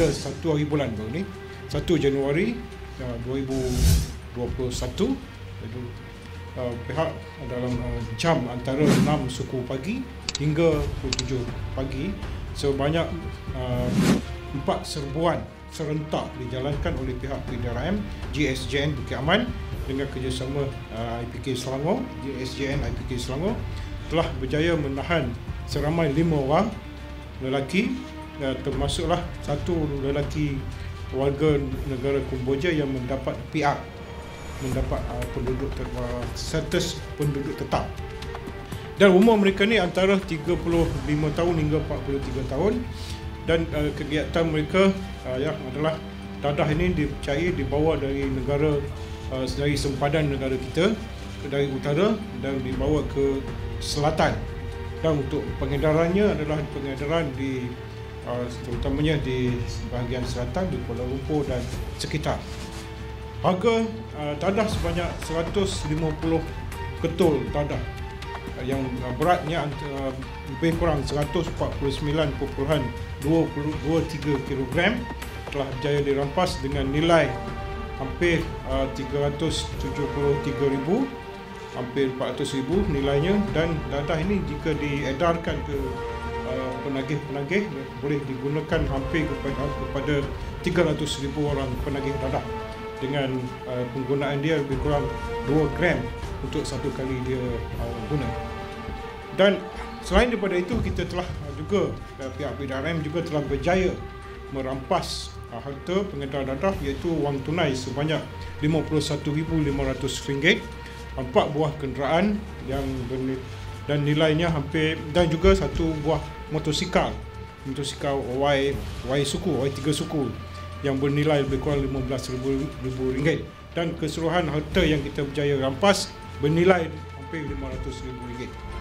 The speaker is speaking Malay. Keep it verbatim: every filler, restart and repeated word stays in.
pada satu hari bulan baru ni, satu Januari dua ribu dua puluh satu. Jadi, uh, pihak dalam uh, jam antara enam suku pagi hingga pukul tujuh pagi sebanyak uh, empat serbuan serentak dijalankan oleh pihak P D R M, G S J N Bukit Aman dengan kerjasama uh, I P K Selangor. G S J N I P K Selangor telah berjaya menahan seramai lima orang lelaki, uh, termasuklah satu lelaki warga negara Kemboja yang mendapat P R, mendapat uh, penduduk uh, status penduduk tetap. Dan umur mereka ni antara tiga puluh lima tahun hingga empat puluh tiga tahun. Dan uh, kegiatan mereka uh, yang adalah dadah ini dipercayai dibawa dari negara uh, dari sempadan negara kita, dari utara dan dibawa ke selatan. Dan untuk pengedarannya adalah pengedaran di uh, terutamanya di bahagian selatan, di Kuala Lumpur dan sekitar. Harga uh, dadah sebanyak seratus lima puluh ketul dadah yang beratnya uh, lebih kurang seratus empat puluh sembilan perpuluhan dua tiga kilogram telah berjaya dirampas dengan nilai hampir uh, tiga ratus tujuh puluh tiga ribu, hampir empat ratus ribu nilainya. Dan dadah ini jika diedarkan ke uh, penagih-penagih boleh digunakan hampir kepada, kepada tiga ratus ribu orang penagih dadah dengan uh, penggunaan dia lebih kurang dua gram untuk satu kali dia uh, guna. Dan selain daripada itu, kita telah juga uh, pihak P D R M juga telah berjaya merampas uh, harta pengedar dadah iaitu wang tunai sebanyak lima puluh satu ribu lima ratus ringgit, empat buah kenderaan yang bernilai, dan nilainya hampir, dan juga satu buah motosikal motosikal Y Y suku Y tiga suku yang bernilai lebih kurang lima belas ribu ringgit. Dan keseluruhan harta yang kita berjaya rampas bernilai hampir lima ratus ribu ringgit.